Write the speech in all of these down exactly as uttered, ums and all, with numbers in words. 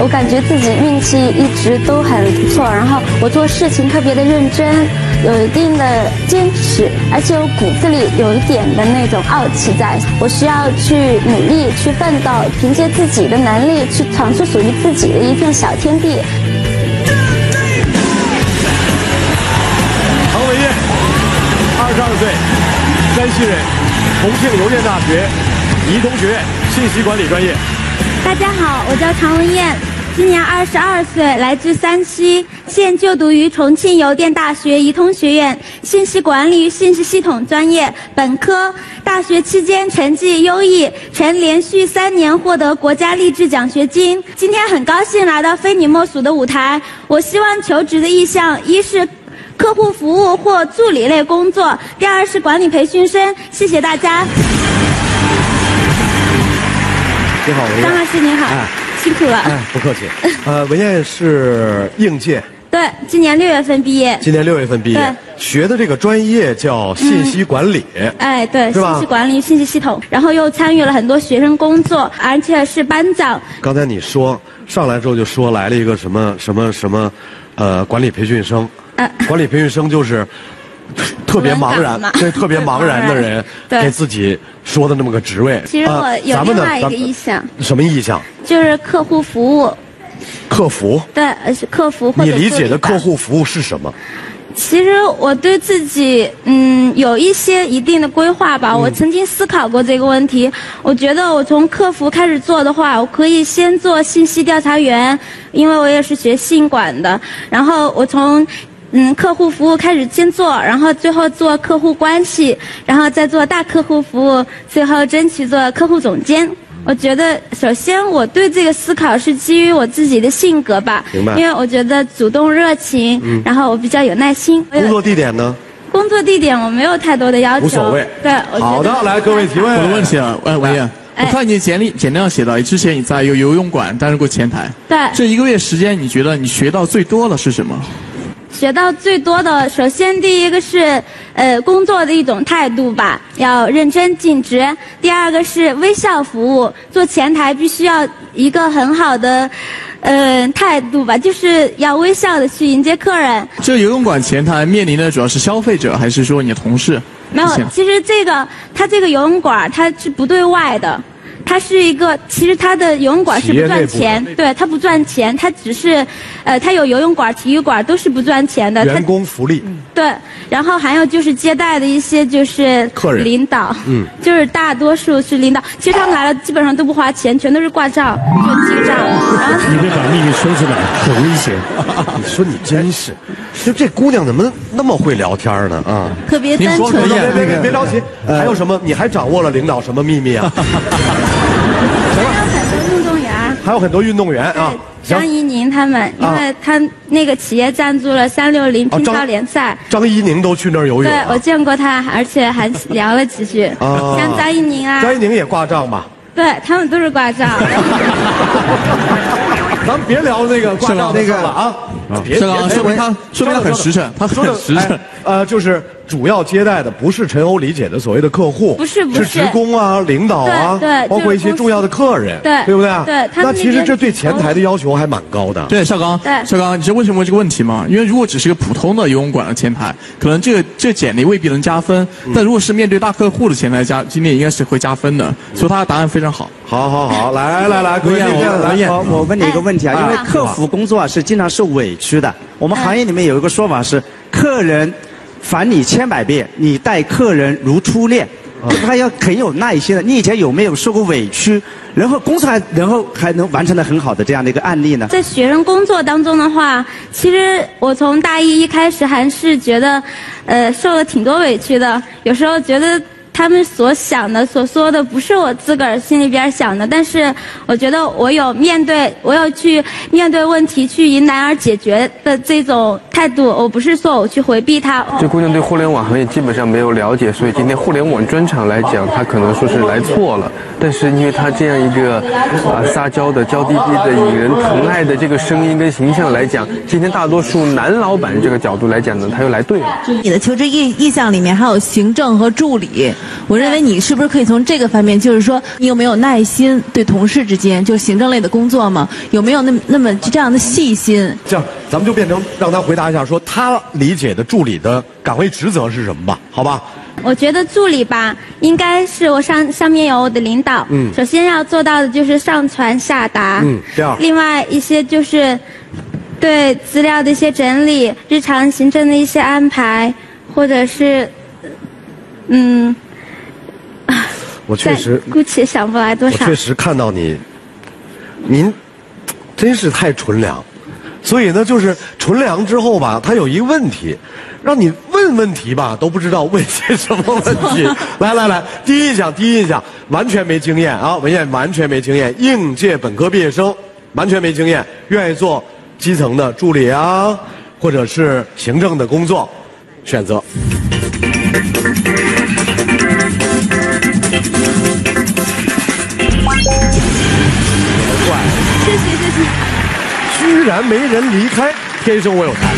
我感觉自己运气一直都很不错，然后我做事情特别的认真，有一定的坚持，而且我骨子里有一点的那种傲气在。我需要去努力，去奋斗，凭借自己的能力去闯出属于自己的一片小天地。 唐文艳，二十二岁，山西人，重庆邮电大学宜通学院信息管理专业。 大家好，我叫常文艳，今年二十二岁，来自山西，现就读于重庆邮电大学宜通学院信息管理与信息系统专业本科。大学期间成绩优异，曾连续三年获得国家励志奖学金。今天很高兴来到非你莫属的舞台。我希望求职的意向，一是客户服务或助理类工作，第二是管理培训生。谢谢大家。 你好，文艳。 张老师您好，哎、辛苦了。 哎，不客气。呃，文艳是应届。 对，今年六月份毕业。 今年六月份毕业，学的这个专业叫信息管理。嗯、 哎，对，信息管理、信息系统，然后又参与了很多学生工作，而且是班长。 刚才你说上来之后就说来了一个什么什么什么，呃，管理培训生。呃、管理培训生就是特别茫然，对，特别茫然的人给自己说的那么个职位。 其实我有另外一个意向。 呃、什么意向？ 就是客户服务。 客服？ 对，是客服或者。 你理解的客户服务是什么？ 其实我对自己嗯有一些一定的规划吧。嗯、我曾经思考过这个问题。我觉得我从客服开始做的话，我可以先做信息调查员，因为我也是学信管的。然后我从嗯客户服务开始先做，然后最后做客户关系，然后再做大客户服务，最后争取做客户总监。我觉得，首先我对这个思考是基于我自己的性格吧， 明白？ 因为我觉得主动热情，嗯、然后我比较有耐心。 工作地点呢？ 工作地点我没有太多的要求， 无所谓。 对， 好的，来各位提问。 我的问题啊，哎，文艳，我看你简历简历上写到，之前你在一个游泳馆担任过前台。 对。 这一个月时间，你觉得你学到最多的是什么？ 学到最多的，首先第一个是呃工作的一种态度吧，要认真尽职。第二个是微笑服务，做前台必须要一个很好的呃态度吧，就是要微笑的去迎接客人。 这个游泳馆前台面临的主要是消费者，还是说你的同事？ 没有，其实这个它这个游泳馆它是不对外的。它是一个，其实它的游泳馆是不赚钱，对，它不赚钱，它只是，呃，它有游泳馆、体育馆都是不赚钱的。 员工福利。 对，然后还有就是接待的一些就是客人、 领导， 嗯， 就是大多数是领导。其实他们来了基本上都不花钱，全都是挂账，就记账。然后你别把秘密说出来，很危险。 你说你真是，就这姑娘怎么那么会聊天呢？啊， 特别单纯。 别别别别着急，还有什么？你还掌握了领导什么秘密啊？还有很多运动员啊， 张怡宁他们，因为他那个企业赞助了三六零乒乓联赛， 张怡宁都去那儿游泳。 对，我见过他，而且还聊了几句。像张怡宁啊， 张怡宁也挂账吧？ 对他们都是挂账。 咱们别聊那个挂账那个了啊！ 别说明他说明他很实诚，他很实诚。 呃，就是主要接待的不是陈欧理解的所谓的客户， 不是不是， 是职工啊、领导啊， 对， 包括一些重要的客人， 对， 对不对？ 对， 那其实这对前台的要求还蛮高的。 对，邵刚，邵刚，你知道为什么问这个问题吗？因为如果只是个普通的游泳馆的前台，可能这个这简历未必能加分，但如果是面对大客户的前台加，今天应该是会加分的。所以他的答案非常好。 好好好，来来来，文艳， 文艳，我问你一个问题啊，因为客服工作啊是经常受委屈的。我们行业里面有一个说法是，客人烦你千百遍，你待客人如初恋，他要很有耐心的。你以前有没有受过委屈，然后工作还然后还能完成的很好的这样的一个案例呢？ 在学生工作当中的话，其实我从大一一开始还是觉得，呃，受了挺多委屈的，有时候觉得他们所想的、所说的不是我自个儿心里边想的，但是我觉得我有面对，我有去面对问题、去迎难而解决的这种态度。我不是说我去回避它。 这姑娘对互联网行业基本上没有了解，所以今天互联网专场来讲，她可能说是来错了。但是因为她这样一个啊撒娇的、娇滴滴的、引人疼爱的这个声音跟形象来讲，今天大多数男老板这个角度来讲呢，他又来对了。 你的求职意意向里面还有行政和助理。 我认为你是不是可以从这个方面，就是说你有没有耐心对同事之间，就是行政类的工作嘛，有没有那么那么这样的细心？ 这样，咱们就变成让他回答一下，说他理解的助理的岗位职责是什么吧？好吧？ 我觉得助理吧，应该是我上上面有我的领导，嗯，首先要做到的就是上传下达， 嗯，这样。 另外一些就是对资料的一些整理，日常行政的一些安排，或者是，嗯， 我确实姑且想不来多少。 我确实看到你，您真是太纯良，所以呢，就是纯良之后吧，他有一个问题。让你问问题吧，都不知道问些什么问题。来来来，第一印象，第一印象，完全没经验啊，文彦完全没经验，应届本科毕业生，完全没经验，愿意做基层的助理啊，或者是行政的工作，选择。怪， 谢谢谢谢。 居然没人离开，天生我有才。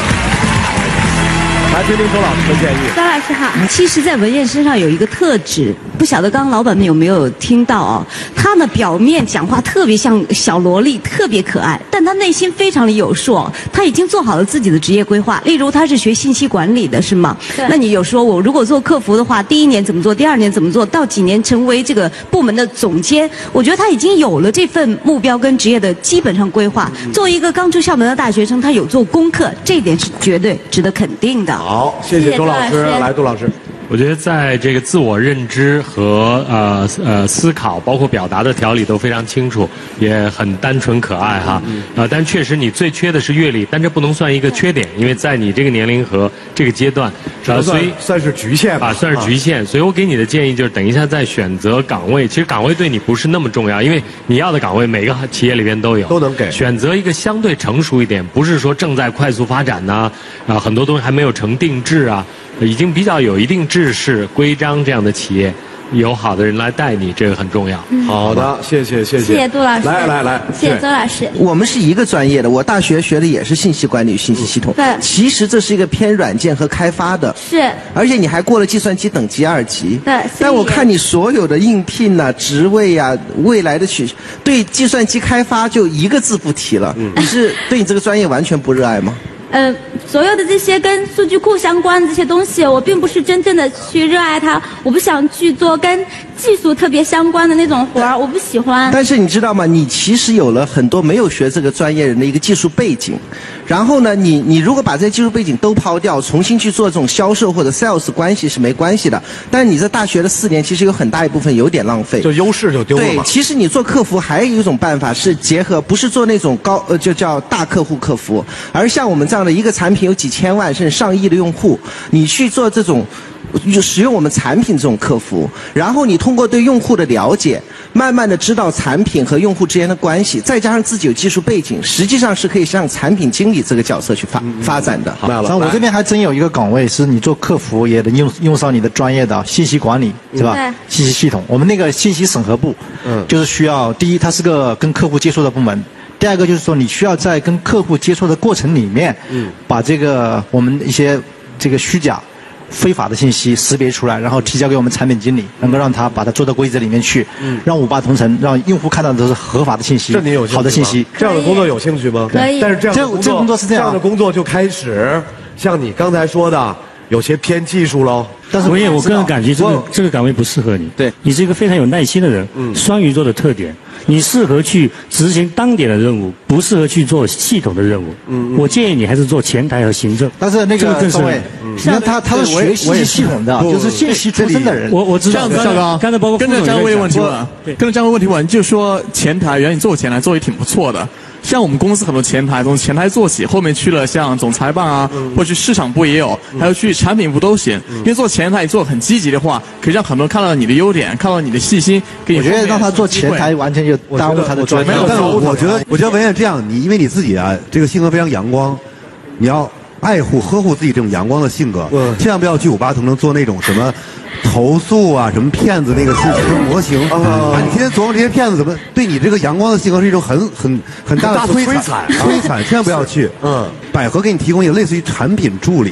来听听周老师的建议。 周老师好。 其实，在文彦身上有一个特质，不晓得刚刚老板们有没有听到啊？他呢，表面讲话特别像小萝莉，特别可爱，但他内心非常的有数。他已经做好了自己的职业规划。例如，他是学信息管理的，是吗？对。那你有说我如果做客服的话，第一年怎么做，第二年怎么做，到几年成为这个部门的总监？我觉得他已经有了这份目标跟职业的基本上规划。作为一个刚出校门的大学生，他有做功课，这一点是绝对值得肯定的。 好，谢谢周老师。来，杜老师。 我觉得在这个自我认知和呃呃思考，包括表达的条理都非常清楚，也很单纯可爱哈。呃，但确实你最缺的是阅历，但这不能算一个缺点，因为在你这个年龄和这个阶段， 呃，所以算是局限吧， 啊，算是局限。所以我给你的建议就是，等一下在选择岗位，其实岗位对你不是那么重要，因为你要的岗位每个企业里边都有， 都能给。 选择一个相对成熟一点，不是说正在快速发展呐，啊，很多东西还没有成定制啊。已经比较有一定制式规章这样的企业，有好的人来带你，这个很重要。 嗯、好的，谢谢谢谢。 谢谢杜老师。 来来来， 谢谢周老师。 我们是一个专业的，我大学学的也是信息管理、信息系统。 对。 其实这是一个偏软件和开发的。 是。 而且你还过了计算机等级二级。 对。 但我看你所有的应聘呐、啊、职位啊、未来的取，对计算机开发就一个字不提了。嗯。你是对你这个专业完全不热爱吗？ 呃，所有的这些跟数据库相关的这些东西，我并不是真正的去热爱它，我不想去做跟技术特别相关的那种活儿，我不喜欢。 但是你知道吗？你其实有了很多没有学这个专业人的一个技术背景，然后呢，你你如果把这些技术背景都抛掉，重新去做这种销售或者 sales 关系是没关系的。但是你在大学的四年，其实有很大一部分有点浪费， 就优势就丢了嘛。 对，其实你做客服还有一种办法是结合，不是做那种高呃就叫大客户客服，而像我们这样的一个产品有几千万甚至上亿的用户，你去做这种使用我们产品这种客服，然后你通过对用户的了解，慢慢的知道产品和用户之间的关系，再加上自己有技术背景，实际上是可以向产品经理这个角色去发、嗯、发展的。 好， 然后我这边还真有一个岗位是你做客服也能用用上你的专业的信息管理，是吧？ 对。 信息系统，我们那个信息审核部，嗯，就是需要第一，它是个跟客户接触的部门。第二个就是说，你需要在跟客户接触的过程里面，嗯，把这个我们一些这个虚假、非法的信息识别出来，然后提交给我们产品经理，能够让他把它做到规则里面去，嗯，让五八同城，让用户看到的都是合法的信息， 这你有好的信息。 这样的工作有兴趣吗？ 可以。 但是这样的工作， 这个工作是这样， 这样的工作就开始像你刚才说的，有些偏技术喽。 但是，所以我个人感觉这个这个岗位不适合你。 对， 你是一个非常有耐心的人，嗯，双鱼座的特点，你适合去执行当点的任务，不适合去做系统的任务。嗯，我建议你还是做前台和行政。 但是那个郑伟，你看他他是学信息系统的，就是信息出身的人。 我我知道。 这样子，刚刚才包括跟着张伟问题问，跟着张伟问题问，就说前台，原来你做前台做也挺不错的。像我们公司很多前台从前台做起，后面去了像总裁办啊，嗯、或者去市场部也有，嗯、还有去产品部都行。嗯、因为做前台你做得很积极的话，可以让很多人看到你的优点，看到你的细心。给你我觉得让他做前台完全就耽误他的专业。 没有，但是我觉得，我觉得文彦这样，你因为你自己啊，这个性格非常阳光，你要爱护呵护自己这种阳光的性格，嗯、千万不要去五八同城做那种什么。投诉啊，什么骗子那个信息模型啊，你天天琢磨这些骗子怎么对你这个阳光的性格是一种很很很大的摧残，摧残，千万不要去。嗯，百合给你提供一个类似于产品助理，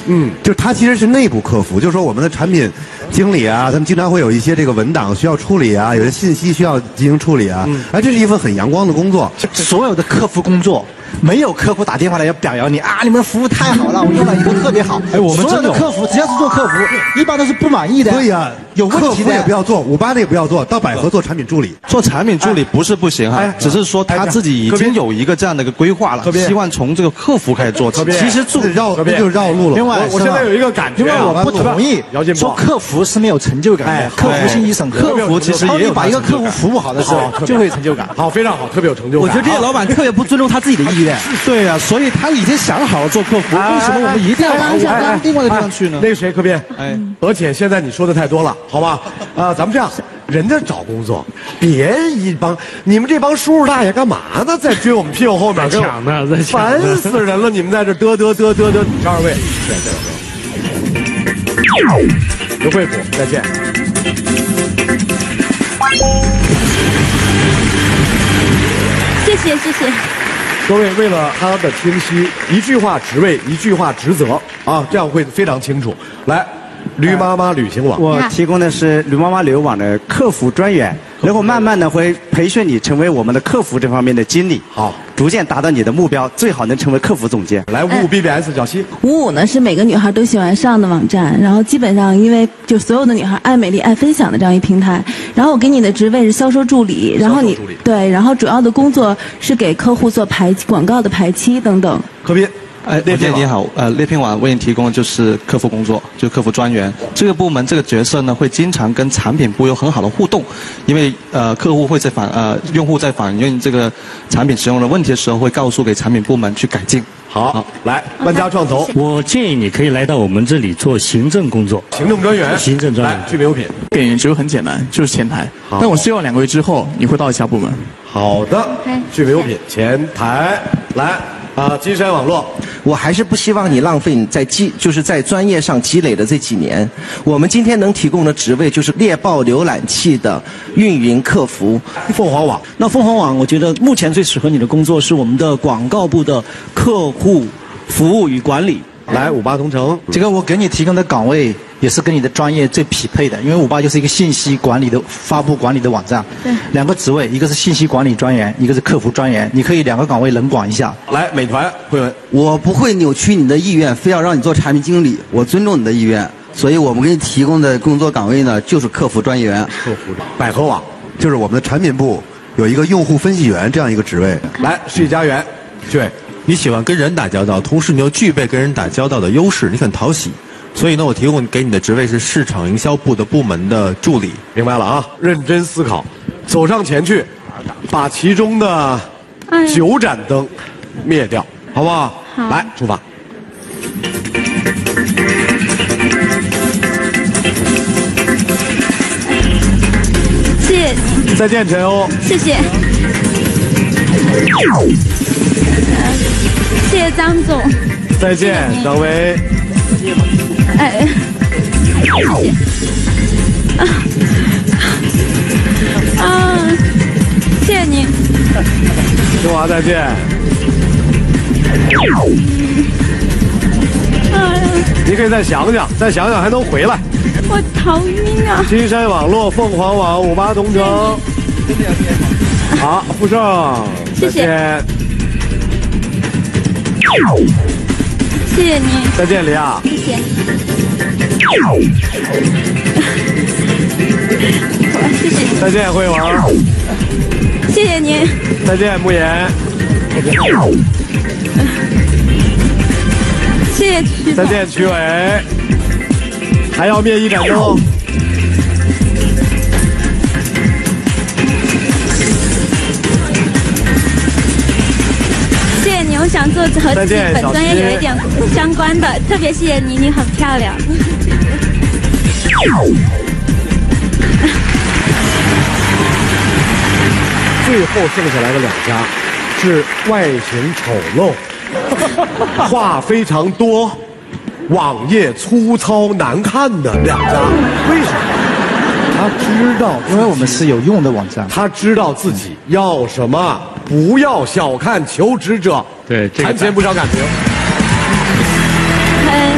嗯，就他其实是内部客服，就是说我们的产品经理啊，他们经常会有一些这个文档需要处理啊，有些信息需要进行处理啊。嗯，哎，这是一份很阳光的工作。 所有的客服工作，没有客户打电话来要表扬你啊，你们服务太好了，我用了以后特别好。哎，我们所有的客服只要是做客服，一般都是不满意的。 对呀，有问题的也不要做，五八的也不要做，到百合做产品助理。 做产品助理不是不行哈，只是说他自己已经有一个这样的一个规划了，希望从这个客服开始做起。 其实助绕就是绕路了。 另外， 我现在有一个感觉， 因为我不同意说客服是没有成就感的，客服信息审核， 客服其实也有把一个客户服务好的时候就会有成就感。 好，非常好，特别有成就感。 我觉得这些老板特别不尊重他自己的意愿。 对呀，所以他已经想好了做客服，为什么我们一定要把我到另外的地方去呢？ 那个谁，柯斌，哎，而且现在你说的太多了，好吧？啊，咱们这样，人家找工作，别一帮你们这帮叔叔大爷干嘛呢？在追我们屁股后面抢呢，在抢烦死人了！你们在这嘚嘚嘚嘚嘚，这二位，对对对，刘惠普，再见。 谢谢谢谢。 各位，为了他的清晰，一句话职位，一句话职责啊，这样会非常清楚。来，驴妈妈旅行网， 我提供的是驴妈妈旅游网的客服专员，然后慢慢的会培训你成为我们的客服这方面的经理， 好， 逐渐达到你的目标，最好能成为客服总监。 来，五五 B B S 小西， 五五呢是每个女孩都喜欢上的网站，然后基本上因为就所有的女孩爱美丽、爱分享的这样一平台。然后我给你的职位是销售助理，然后你对，然后主要的工作是给客户做排广告的排期等等。 柯斌。 哎，猎聘你好，呃，猎聘网为你提供的就是客服工作，就是客服专员。这个部门这个角色呢，会经常跟产品部有很好的互动，因为呃，客户会在反呃，用户在反映这个产品使用的问题的时候，会告诉给产品部门去改进。 好，好来，万家创投， 我建议你可以来到我们这里做行政工作， 行政专员， 行政专员。 来，具备优品， 给人职位很简单，就是前台。但我希望两个月之后你会到其他部门。 好的，具备优品，前台，来。啊，金山网络， 我还是不希望你浪费你在积，就是在专业上积累的这几年。我们今天能提供的职位就是猎豹浏览器的运营客服。 凤凰网， 那凤凰网，我觉得目前最适合你的工作是我们的广告部的客户服务与管理。 来，五八同城， 这个我给你提供的岗位也是跟你的专业最匹配的，因为五八就是一个信息管理的发布管理的网站。 对， 两个职位，一个是信息管理专员，一个是客服专员，你可以两个岗位轮管一下。 来，美团慧文， 我不会扭曲你的意愿，非要让你做产品经理，我尊重你的意愿，所以我们给你提供的工作岗位呢，就是客服专员。 客服百合网， 就是我们的产品部有一个用户分析员这样一个职位。 来，世纪佳缘，对。 你喜欢跟人打交道，同时你又具备跟人打交道的优势，你很讨喜，所以呢，我提供给你的职位是市场营销部的部门的助理。 明白了啊，认真思考，走上前去，把其中的九盏灯灭掉，好不好？ 好， 来，出发。 谢谢你。 再见，陈欧。 谢谢。谢谢张总。 再见，张威。 哎，谢谢。啊啊，谢谢您。 中华再见。 哎呀， 你可以再想想，再想想还能回来。 我头晕啊！ 金山网络、凤凰网、五八同城。好，富盛， 谢谢。谢谢您。 再见，李亚。 谢谢。谢谢。 再见，慧文。 谢谢您。 再见，慕言。 谢谢曲。 再见，曲伟。还要灭一盏灯。 谢谢你，我想做和自己本专业有一点相关的，特别谢谢你，你很漂亮。 最后剩下来的两家是外形丑陋、话非常多、网页粗糙难看的两家，为什么？他知道， 因为我们是有用的网站。 他知道自己要什么，不要小看求职者。 对， 谈钱不伤感情。 嗯，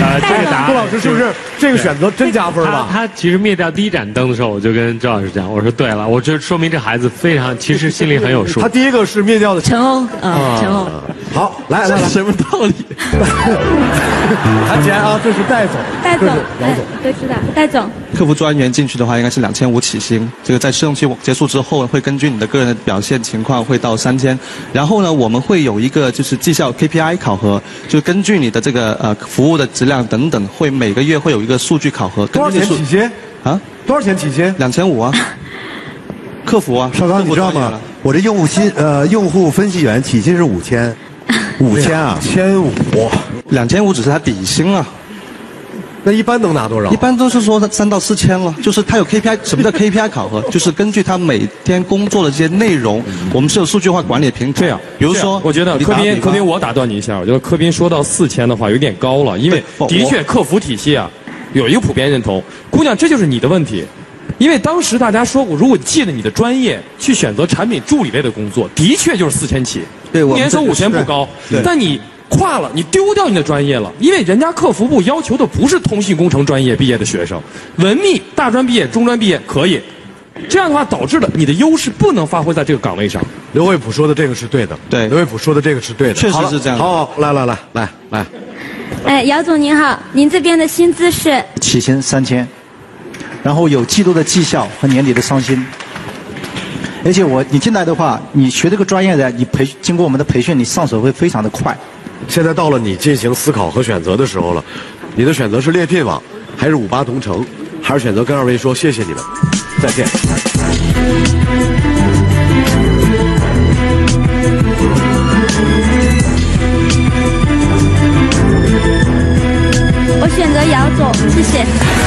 呃，这个答案， 杜老师是不是这个选择真加分了？ 他他其实灭掉第一盏灯的时候，我就跟周老师讲，我说对了，我这说明这孩子非常，其实心里很有数。 他第一个是灭掉的陈欧，啊，陈欧。 好，来来来， 什么道理？ 韩杰啊，这是戴总， 戴总， 姚总都知道，戴总。 客服专员进去的话，应该是两千五起薪。这个在试用期结束之后，会根据你的个人的表现情况，会到三千。然后呢，我们会有一个就是绩效 K P I 考核，就根据你的这个呃服务的质量等等，会每个月会有一个数据考核。 多少钱起薪？ 啊？ 多少钱起薪？ 两千五啊。客服啊， 少刚，你知道吗？我这用户新呃用户分析员起薪是五千，五千啊， 千五， 两千五只是他底薪啊。 那一般能拿多少？ 一般都是说三到四千了，就是他有 K P I， 什么叫 K P I 考核？就是根据他每天工作的这些内容，我们是有数据化管理平台。 这样， 比如说， 我觉得柯斌，柯斌，我打断你一下，我觉得柯斌说到四千的话有点高了，因为的确客服体系啊有一个普遍认同，姑娘，这就是你的问题。因为当时大家说过，如果借着你的专业去选择产品助理类的工作，的确就是四千起。 对，我年收五千不高，但你跨了，你丢掉你的专业了，因为人家客服部要求的不是通信工程专业毕业的学生，文秘大专毕业、中专毕业可以。这样的话，导致了你的优势不能发挥在这个岗位上。 刘卫普说的这个是对的， 对， 刘卫普说的这个是对的， 确实是这样。 好，来来来来来， 哎，姚总您好，您这边的薪资是？ 起薪三千。然后有季度的绩效和年底的伤心，而且我你进来的话，你学这个专业的，你培经过我们的培训，你上手会非常的快。 现在到了你进行思考和选择的时候了，你的选择是猎聘网，还是五八同城，还是选择跟二位说谢谢你们，再见。 我选择姚总，谢谢。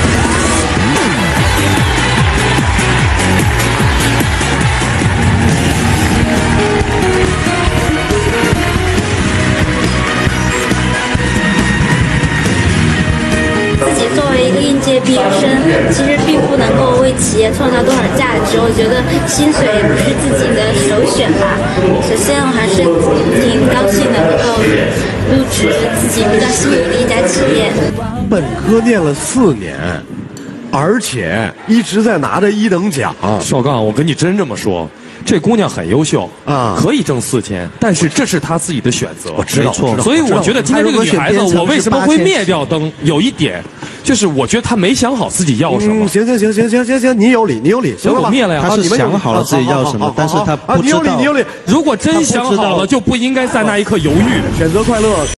自己作为一个应届毕业生，其实并不能够为企业创造多少价值。我觉得薪水也不是自己的首选吧。首先，我还是挺高兴的能够入职自己比较心仪的一家企业。 本科念了四年，而且一直在拿着一等奖。 少刚，我跟你真这么说。这姑娘很优秀啊，可以挣四千，但是这是她自己的选择， 我知道， 所以我觉得今天这个女孩子，我为什么会灭掉灯？有一点，就是我觉得她没想好自己要什么。 行行行行行行行，你有理，你有理，行了吧？ 灭了呀， 她是想好了自己要什么，但是她不知道。 你有理，你有理。 如果真想好了，就不应该在那一刻犹豫。 选择快乐。